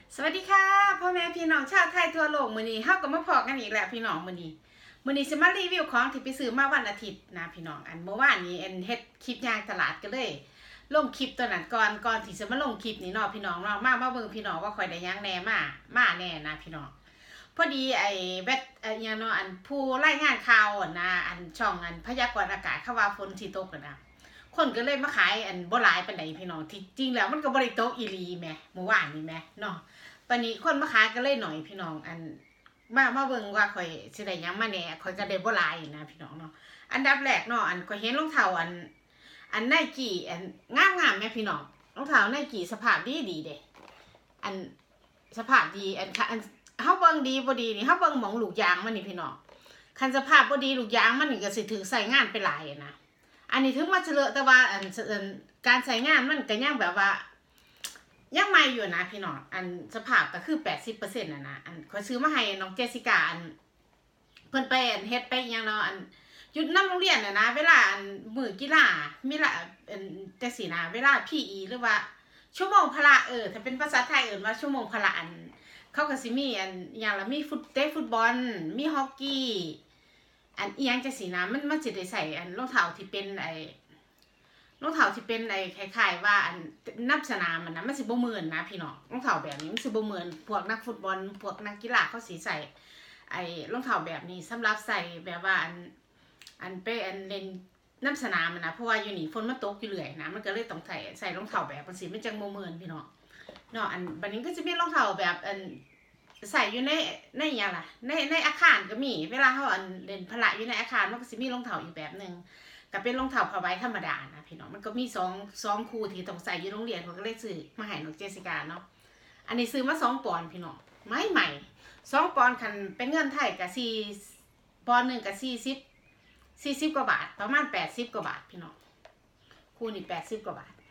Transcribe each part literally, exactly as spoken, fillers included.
สวัสดีค่ะพ่อแม่พี่น้องชาวไทยทั่วโลกมื้อนี้เฮาก็มาพอกันอีกแล้วพี่น้องมื้อนี้มื้อนี้สิมารีวิวของที่ไปซื้อมาวันอาทิตย์นะพี่น้องอันเมื่อวานนี้อันเฮ็ดคลิปย่างตลาดก็เลยลงคลิปตัวนั้นก่อนก่อนที่จะมาลงคลิปนี้เนาะพี่น้องเนาะมามาเบิ่งพี่น้องว่าข่อยได้หยังแหน่มามาแน่นะพี่น้องพอดีไอ้เวทไอ้ยังเนาะอันผู้รายงานข่าวนะอันช่องอันพยากรณ์อากาศเขาว่าฝนสิตกนะคนก็เลยมาขายอันบ่หลายปานใดพี่น้องที่จริงแล้วมันก็บ่ได้ตกอีหลีแหมเมื่อวานนี้แหมเนาะปานนี้คนมาขายก็เลยหน่อยพี่น้องอันมามาเบิ่งว่าข่อยสิได้หยังมาแหน่ข่อยก็ได้บ่หลายนะพี่น้องเนาะอันดับแรกเนาะอันข่อยเห็นรองเท้าอันอันไนกี้อันงามๆแม่พี่น้องรองเท้าไนกี้สภาพดีดีเด้อันสภาพดีอันอันเฮาเบิ่งดีบ่ดีนี่เฮาเบิ่งหม่องลูกยางมันนี่พี่น้องคันสภาพบ่ดีลูกยางมันนี่ก็สิถูกใช้งานไปหลายนะอันนี้ถึงว่าเฉลอะแต่ว่าอันการใช้งานมันก็ยังแบบว่ายังใหม่อยู่นะพี่น้องอันสภาพก็คือ แปดสิบเปอร์เซ็นต์ น่ะนะอันขอซื้อมาให้น้องเจสสิก้าอันเพิ่นไปอันเฮ็ดไปหยังเนาะอันหยุดนำโรงเรียนน่ะนะเวลาอันมื้อกีฬามีละอันจังซี่นะเวลา พี อี หรือว่าชั่วโมงพละเออถ้าเป็นภาษาไทยเอิ้นว่าชั่วโมงพละอันเขาก็สิมีอันหยังล่ะมีฟุตเตะฟุตบอลมีฮอกกี้อันอีหยังจังซี่นะมันมันสิได้ใส่อันรองเท้าที่เป็นไอ้รองเท้าที่เป็นไอ้คล้ายๆว่าอันนับสนามมันนะมันสิบ่เหมือนนะพี่น้องรองเท้าแบบนี้มันสิบ่เหมือนพวกนักฟุตบอลพวกนักกีฬาเขาสิใส่ไอ้รองเท้าแบบนี้สำหรับใส่แบบว่าอันอันไปอันเล่นน้ำสนามมันนะเพราะว่าอยู่นี่ฝนมันตกอยู่เรื่อยนะมันก็เลยต้องใส่ใส่รองเท้าแบบมันสิมันจังบ่เหมือนพี่น้องเนาะอันบัดนี้ก็จะมีรองเท้าแบบอันใส่อยู่ในในหยังล่ะในในอาคารก็มีเวลาเฮาอันเล่นพละอยู่ในอาคารมันก็สิมีรองเท้าอีกแบบนึงก็เป็นรองเท้าผ้าใบธรรมดานะพี่น้องมันก็มีสองสองคู่ที่ต้องใส่อยู่โรงเรียนเขาก็เลยซื้อมาให้น้องเจสสิก้าเนาะอันนี้ซื้อมาสองปอนด์พี่น้องใหม่ใหม่สองปอนด์คันเป็นเงินไทยก็สี่ปอนด์นึงก็สี่สิบ สี่สิบกว่าบาทประมาณแปดสิบกว่าบาทพี่น้องคู่นี่แปดสิบกว่าบาท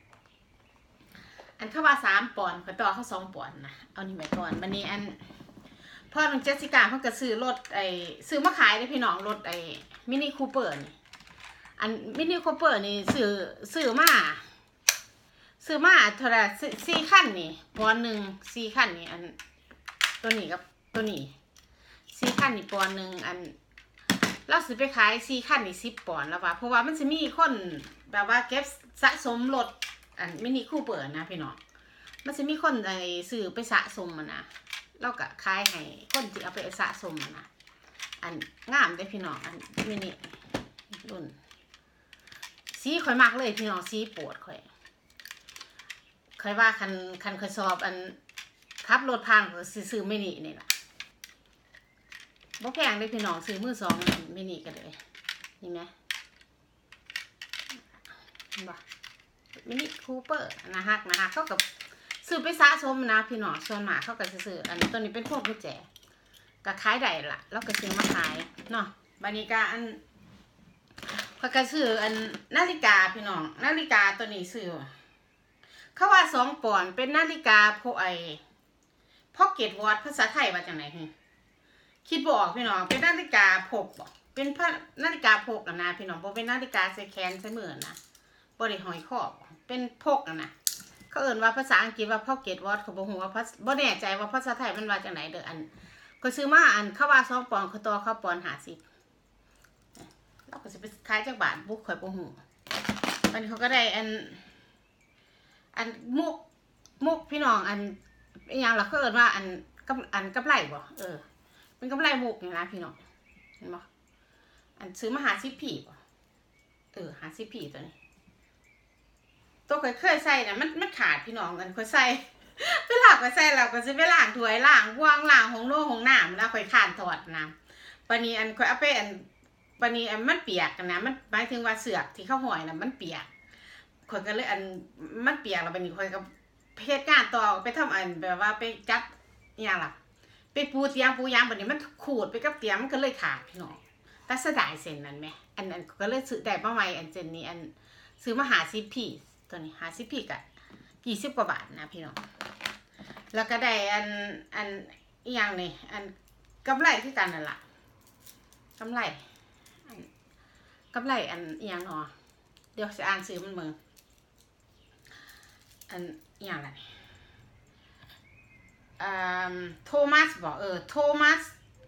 อันเขาว่าสามปอนด์เขาต่อเขาสองปอนด์นะเอานี่ไปก่อนวันนี้อันพ่อน้องเจสสิก้าเพิ่นก็ซื้อรถไอ้ซื้อมาขายได้พี่น้องรถไอ้มินิคูเปอร์นี่อันมินิคูเปอร์นี่ซื้อซื้อมาซื้อมาเท่าไหร่สี่คันนี่ปอนด์หนึ่งสี่คันนี่อันตัวนี้กับตัวนี้สี่คันนี่ปอนด์หนึ่งอันเราซื้อไปขายสี่คันนี่สิบปอนด์แล้วว่าเพราะว่ามันจะมีคนแบบว่าเก็บสะสมรถอันมินิคูเปอร์นะพี่น้องมันจะมีคนไอ้ซื้อไปสะสมมันนะเราก็ขายให้คนที่เอาไปสะสมมันนะอันงามได้พี่น้องอันมินิรุ่นสีข่อยมากเลยพี่น้องสีโปรดข่อยข่อยว่าคันคันข่อยสอบอันขับรถพังก็ซื้อมินินี่แหละบ่แพงเลยพี่น้องซื้อมือสองมินิกันเลยนี่ไหมเห็นบ่มินิคูเปอร์นะฮักนะฮักเขากับซื้อไปสะสมนะพี่น้องส่วนมากเขาก็ซื้ออันตัวนี้เป็นพวกกุญแจก็ขายได้ละแล้วก็ซื้อมาขายเนาะบานิกาอันเขาก็ซื้ออันนาฬิกาพี่น้องนาฬิกาตัวนี้ซื้อเขาว่าสองปอนด์เป็นนาฬิกาพวกไอพ็อกเก็ตวอทภาษาไทยว่าจังไหนคิดบออกพี่น้องเป็นนาฬิกาพกบอกเป็นพนาฬิกาพกนะพี่น้องบ่เป็นนาฬิกาใส่แขนใส่มือนะบ่ได้ห้อยคอเป็นพกนะเขาเอ่นว่าภาษาอังกฤษว่า pocket watch เขาบ่ฮู้ว่าบ่แน่ใจว่าภาษาไทยมันว่าจังไหนเด้ออันก็ซื้อมาอันเขาว่าสองปอนด์เขาต่อเขาปอนด์ห้าสิบเราก็สิไปขายจักบาทบุกข่อยบ่ฮู้มันเขาก็ได้อันอันมุกมุกพี่น้องอันอีหยังล่ะเขาเอิ้นว่าอันกับอันกับไหลบ่เออเป็นกำไรมุกนี่นะพี่น้องเห็นบ่อันซื้อมาหาสิบผีบ่เออหาสิบผีตัวนี้ตัวเคยเคยใส่นะมันมันขาดพี่น้องกันเคยใส่เวลาเคยใส่เราก็จะไปล้างถ้วยล้างวางล้างหงโน่หงน้ำแล้วเคยขานถอดนะปานนี้อันเคยเอาไปอันปานนี้อันมันเปียกกันนะมันหมายถึงว่าเสือกที่เขาห่อยนะมันเปียกเคยก็เลยอันมันเปียกแล้วปานนี้เคยก็เหตุการณ์ต่อไปทำอันแบบว่าไปจัดอย่างล่ะไปปูเตียงปูยางแบบนี้มันขูดไปกับเตียงมันก็เลยขาดพี่น้องแต่เสียดายเส้นนั้นไหมอันนั้นก็เลยซื้อได้มาใหม่อันเจนนี้อันซื้อมาหาซิพีตัวนี้หาซิพีกะกี่สิบกว่าบาทนะพี่น้องแล้วก็ได้อันอันอีกอย่างนี่อันกำไรที่กันนั่นแหละกำไรอันกำไรอันอีกอย่างเนาะเดี๋ยวจะอ่านซื้อมันมืออันอีกอย่างไรโทมัสบอกเออโทมัส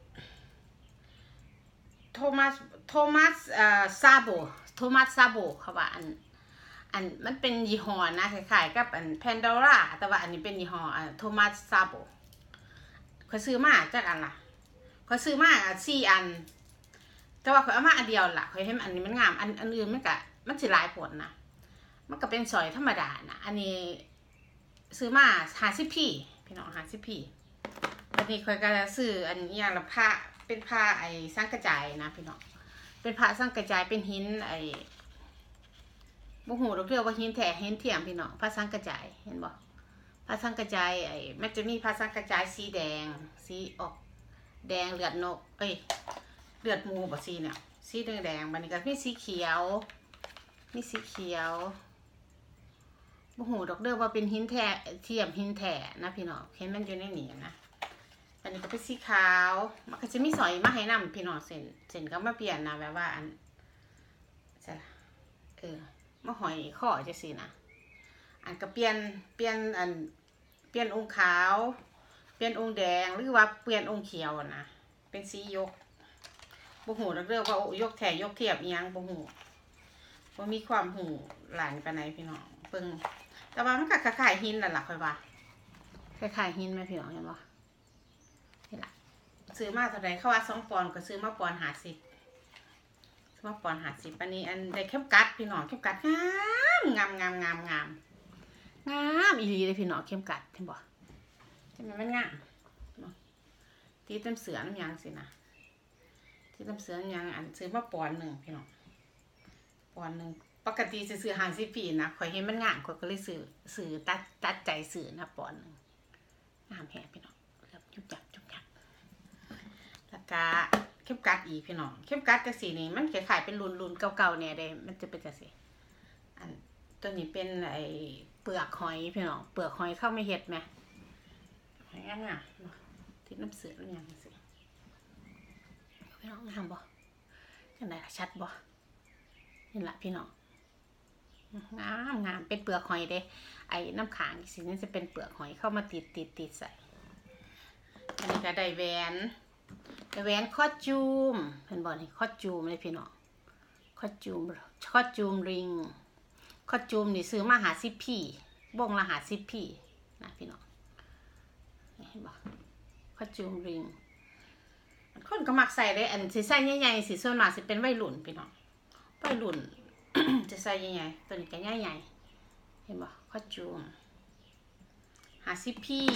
โทมัสโทมัสเอ่อซาโบโทมัสซาโบเขาว่าอันอันมันเป็นยี่ห้อนะคล้ายๆกับอันแพนดอร่าแต่ว่าอันนี้เป็นยี่ห้ออันโทมัสซาโบเขาซื้อมาจากอันล่ะเขาซื้อมาสี่อันแต่ว่าเขาเอามาอันเดียวล่ะเขาเห็นอันนี้มันงามอันอันอื่นมันก็มันสิหลายผลนะมันก็เป็นสอยธรรมดานะอันนี้ซื้อมาหาสิบพี่พี่น้องหาสิบพี่อันนี้คอยก็ซื้ออันนี้อย่างละผ้าเป็นผ้าไอ้สร้างกระจายนะพี่น้องเป็นผ้าสร้างกระจายเป็นหินไอ้บ่ฮู้ดอกเด้อว่าหินแท้หินเทียมพี่น้องผ้าสร้างกระจายเห็นบ่ผ้าสร้างกระจายไอ้มันจะมีผ้าสร้างกระจายสีแดงสีออกแดงเลือดนกเอ้ยเลือดหมูบ่สีเนี่ยสีแดงแดงบัดนี้ก็มีสีเขียวมีสีเขียวบ่ฮู้ดอกเด้อว่าเป็นหินแท้เทียมหินแท้นะพี่น้องเห็นมันอยู่ในนี้นะอันนี้ก็เป็นสีขาวมันก็จะมีสอยมาให้นำพี่น้องเส้นเส้นก็มาเปลี่ยนนะแบบว่าอันใช่ละเออมาหอยข้อจังซี่นะอันก็เปลี่ยนเปลี่ยนอันเปลี่ยนองค์ขาวเปลี่ยนองค์แดงหรือว่าเปลี่ยนองค์เขียวนะเป็นสียกบ่ฮู้ดอกเด้อว่ายกแท้ยกเทียบอีหยังบ่ฮู้บ่มีความฮู้หลานปานใดพี่น้องเบิ่งแต่ว่ามันก็คล้ายๆหินนั่นล่ะค่อยว่าคล้ายๆหินแม่พี่น้องเห็นบ่นี่ล่ะซื้อมาเท่าใดเขาว่าสองปอนด์ก็ซื้อมาปอนด์ห้าสิบซื้อมาปอนด์ห้าสิบอันนี้อันได้เข้มกัดพี่น้องเข้มกัดงามงามงามงามงามงามอีหลีเลยพี่น้องเข้มกัดเห็นบ่ใช่มั้ยมันงามตีเต็มเสือน้ำยางสินะตีเต็มเสือน้ำยางอันซื้อมาปอนด์หนึ่งพี่น้องปอนด์หนึ่งปกติซื้อห้าสิบปีนะข่อยเห็นมันงามข่อยก็เลยซื้อซื้อตัดตัดใจซื้อนะปอนด์หนึ่งงามแฮะพี่น้องแล้วจุ๊บจับจุ๊บจับแล้วก็เข้มกัดอีกพี่น้องเข้มกัดจังซี่นี่มันคล้ายๆเป็นรุ่นๆเก่าๆเนี่ยเด้มันจะเป็นจังซี่อันตัวนี้เป็นไอ้เปลือกหอยพี่น้องเปลือกหอยเข้าไม่เฮ็ดแม่หอยงามๆที่น้ำเสือน้ำยางจังซี่พี่น้องงามบ่จังได๋ล่ะชัดบ่นี่ล่ะพี่น้องงามงามเป็นเปลือกหอยเด้ไอ้น้ำขางสินี่จะเป็นเปลือกหอยเข้ามาติดติดติดใส่อันนี้ก็ได้แหวนได้แหวนคอจูมเห็นบ่นี่คอจูมเลยพี่น้องคอจูมคอจูมริงคอจูมนี่ซื้อมาหาสิบพี่บ่งละหาสิบพี่นะพี่น้องเห็นบ่คอจูมริงคนก็มักใส่เลยอันสิใส่ใหญ่ๆสิส่วนมากสิเป็นวัยรุ่นพี่น้องวัยรุ่น จะใส่ใหญ่ๆตัวนี้ก็ใหญ่ๆเห็นบ่คอจูมหาสิบพี่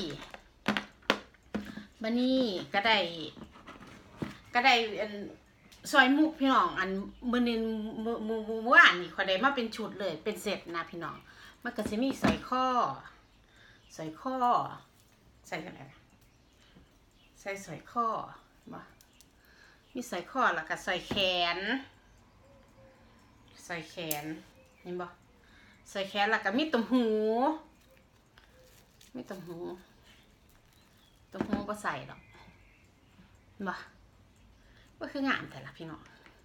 บัดนี้ก็ได้ก็ได้อันซอยมุกพี่น้องอันมื้อนี้มื้อมื้อมื้อวานนี่เขาได้มาเป็นชุดเลยเป็นเซตนะพี่น้องมันก็สิมีสร้อยคอสร้อยคอใส่จังได๋ใส่สร้อยคอบ่มีสร้อยคอแล้วก็สร้อยแขนใส่แขนเห็นบ่ใส่แขนแล้วก็มีตุ่มหูมีตุ่มหูตุ่มหูบ่ใส่หรอกบ่ก็คืองามแต่ละพี่น้อง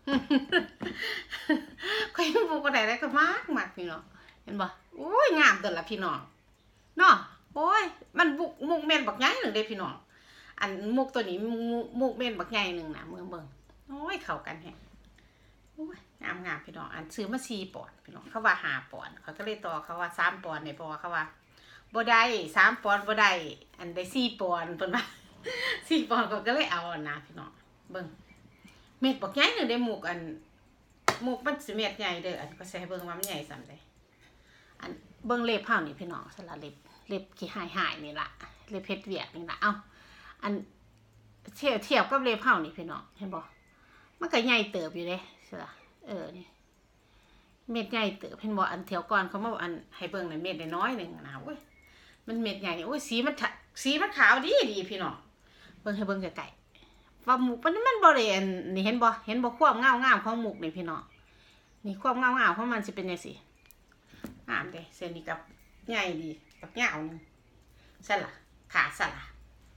ค่อยบ่บ่ได้แล้วก็มากมากพี่น้องเห็นบ่โอ้ยงามแต่ละพี่น้องเนาะโอ้ยมันบุกมุกแม่นบักใหญ่นึงเด้พี่น้องอันมุกตัวนี้มุกแม่นบักใหญ่นึงน่ะเมืองเบิ่งโอ้ยเข้ากันแฮะโอ้ยงามงามพี่น้องอันซื้อมาสี่ปอนด์พี่น้องเขาว่าห้าปอนด์เขาก็เลยต่อเขาว่าสามปอนด์เนี่ยเพราะว่าเขาว่าบ่ได้สามปอนด์บ่ได้อันได้สี่ปอนด์เพิ่นว่าสี่ปอนด์เขาก็เลยเอานะพี่น้องเบิ่งเม็ดบักใหญ่นึงได้หมูกอันหมูกมันสิเม็ดใหญ่เด้ออันก็ใส่เบิ่งว่ามันใหญ่ส่ำใดอันเบิ่งเล็บเฮานี่พี่น้องสละเล็บเล็บขี้หายๆนี่ล่ะเล็บเพชรเวียกนี่ล่ะเอ้าอันเทียบเทียบกับเล็บเฮานี่พี่น้องเห็นบ่มันก็ใหญ่เติบอยู่เด้ใช่ล่ะเออนี่เม็ดใหญ่เติบเห็นบ่อันแถวก่อนเขามาอันให้เบิ่งน่ะเม็ดน้อยๆนึงนะโอ้ยมันเม็ดใหญ่โอ้ยสีมันสีมันขาวดีดีพี่น้องเบิ่งให้เบิ่งใกล้ๆว่าหมูกมันมันบ่ได้อันนี่เห็นบ่เห็นบ่ความงามๆของหมูกนี่พี่น้องนี่ความงามๆของมันสิเป็นจังซี่งามเด้เส้นนี้กับใหญ่ดีบักยาวนึงซั่นล่ะขาซั่นล่ะ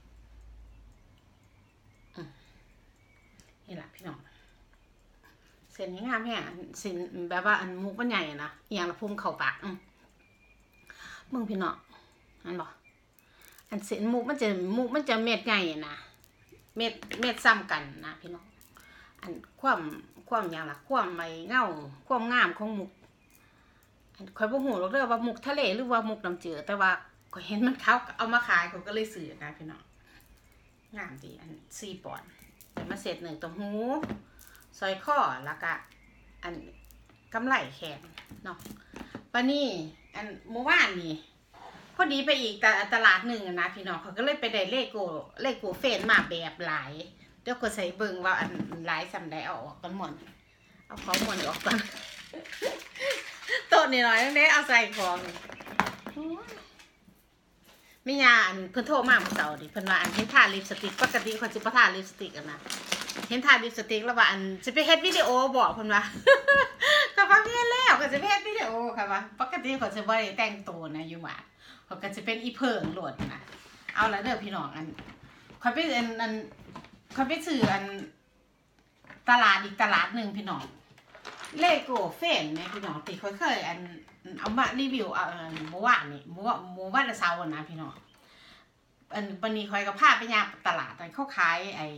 อือนี่ล่ะพี่น้องเส้นนี้งามแฮะเส้นแบบว่าอันมุกมันใหญ่นะอีหยังละพุ่งเข้าปากอือมึงพี่น้องอันบ่อันเส้นมุกมันจะมุกมันจะเม็ดใหญ่นะเม็ดเม็ดซ้ำกันนะพี่น้องอันความความอย่างละความไม่เงาความงามของมุกข่อยบ่ฮู้หรอกเด้อว่ามุกทะเลหรือว่ามุกน้ำจืดแต่ว่าข่อยเห็นมันเขาเอามาขายข่อยก็เลยซื้อนะพี่น้องงามดีอันสี่ปอนด์แต่มาเสร็จหนึ่งตัวหูซอยข้อแล้วก็อันกำไลแขนเนาะปะนี่อันเมื่อวานนี่พอดีไปอีกแต่ตลาดหนึ่งนะพี่น้องเขาก็เลยไปได้เลโก้เลโก้เฟนมาแบบหลายเดี๋ยวก็ใส่เบิ่งว่าอันหลายสำได้เอาออกกันหมดเอาของหมดออกก่อนโต๊ะนี่หน่อยนึงเด้เอาใส่ของไม่ยาอันเพิ่นโทรมาเมื่อเช้าดิเพิ่นว่าอันเห็นทาลิปสติกปกติคนสิบ่ทาลิปสติกกันนะเห็นทาลิปสติกแล้วว่าอันสิไปเฮ็ดวิดีโอบอกเพิ่นว่าก็ว่าเฮ็ดแล้วก็สิไปเฮ็ดวิดีโอค่ะว่าปกติเขาสิบ่ได้แต่งตัวนะอยู่บ้านเขาก็จะเป็นอีเพิงโหลดนะเอาละเด้อพี่น้องอันค่อยไปอันอันค่อยไปซื้ออันตลาดอีกตลาดนึงพี่น้องเลโก้เฟนเนี่ยพี่น้องติค่อยเคยอันเอามารีวิวเอาเมื่อวานนี่เมื่อเมื่อวันเสาร์นะพี่น้องอันวันนี้ค่อยก็พาไปย่างตลาดอันเขาขายไอ้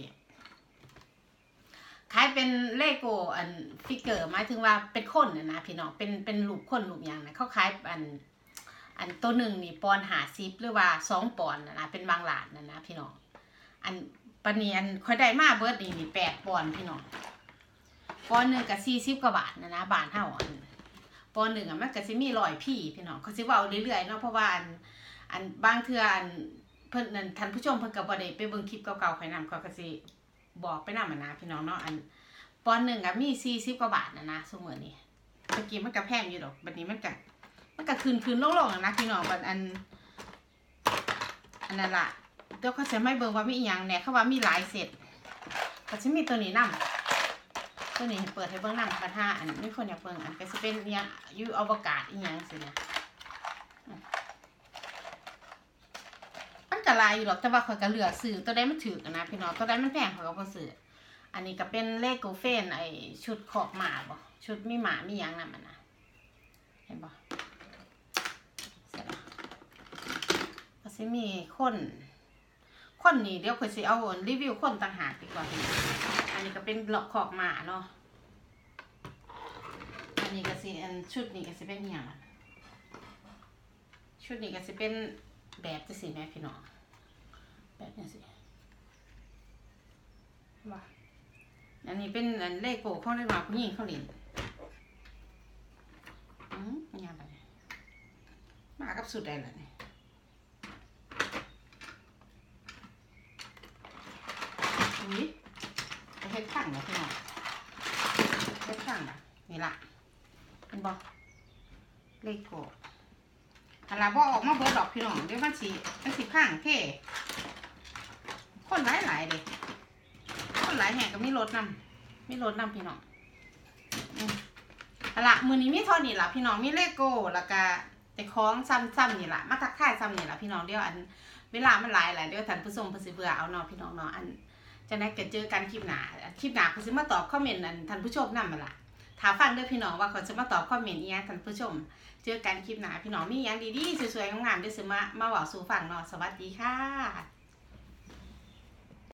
ขายเป็นเลโก้อันฟิกเกอร์หมายถึงว่าเป็นคนนะนะพี่น้องเป็นเป็นรูปคนรูปอย่างนะเขาขายอันอันตัวหนึ่งนี่ปอนหาซิปหรือว่าสองปอนนะนะเป็นบางหลานนะนะพี่น้องอันปนีอันค่อยได้มาเบิร์ดนี่นี่แปดปอนพี่น้องปอนหนึ่งกับสี่สิบกว่าบาทนะนะบาทเท่าอันปอนหนึ่งอ่ะมันก็จะมีรอยพี่พี่น้องเขาจะว่าเรื่อยๆเนาะเพราะว่าอันอันบางเทื่ออันเพิ่นนั่นท่านผู้ชมเพิ่นก็บ่ได้ไปเบิ่งคลิปเก่าๆค่อยนำเขาก็สิบอกไปนำนะพี่น้องเนาะอันปอนหนึ่งอ่ะมีสี่สิบกว่าบาทนะนะซุมื้อนี้เมื่อกี้มันก็แพงอยู่ดอกบัดนี้มันก็มันก็คืนๆลงๆนะพี่น้องบัดอันอันนั้นล่ะเดี๋ยวเขาจะไม่เบิ่งว่ามีอีหยังแหน่เขาว่ามีหลายเซตก็สิมีตัวนี้นำตัวนี้เปิดให้เบิ่งนำกระทะอันมีคนอยากเบิ่งอันก็สิเป็นเนี่ยอยู่อวกาศอีหยังสิเนี่ยมันก็หลายอยู่หรอกแต่ว่าข่อยก็เลือกซื้อตัวใดมันถูกนะพี่น้องตัวใดมันแพงข่อยก็บ่ซื้ออันนี้ก็เป็นเลโก้เฟนไอ้ชุดขอบหมาบ่ชุดมีหมามีหยังนำมันนะเห็นบ่เสร็จแล้วก็สิมีคนคนนี่เดี๋ยวข่อยสิเอารีวิวคนต่างหากดีกว่าอันนี้ก็เป็นหลอกขอบหมาเนาะอันนี้ก็สิอันชุดนี้ก็สิเป็นหยังชุดนี้ก็สิเป็นแบบจะสิแม่พี่น้องแบบนี้สิว่าอันนี้เป็นอันเลโก้ของเด็กน้อยผู้หญิงเขาเล่นอืมยังไงมากับสุดได้เลยนี่ไปเฮ็ดข้างนะพี่น้องเฮ็ดข้างนะนี่ล่ะเป็นบ่เลโก้ถ้าเราบ่ออกมาเบิดดอกพี่น้องเดี๋ยวมันสิมันสิข้างเท่คนหลายหลายเลยคนหลายแห่งก็มีรถนำมีรถนำพี่น้องอืมเอาล่ะมื้อนี้มีเท่านี้ล่ะพี่น้องมีเลโก้แล้วก็แต่ของซ้ำๆนี่ล่ะมาทักทายซ้ำนี่ล่ะพี่น้องเดี๋ยวอันเวลามันหลายหลายเดี๋ยวท่านผู้ชมเพิ่นสิเบื่อเอาเนาะพี่น้องเนาะอันจังได๋ก็เจอกันคลิปหน้าคลิปหน้าเพิ่นสิมาตอบคอมเมนต์อันท่านผู้ชมนำมาล่ะถ้าฟังเด้อพี่น้องว่าเขาจะมาตอบคอมเมนต์อีหยังท่านผู้ชมเจอกันคลิปหน้าพี่น้องมีอย่างดีๆสวยๆงามๆเดี๋ยวสิมามาเว้าสู่ฟังเนาะสวัสดีค่ะ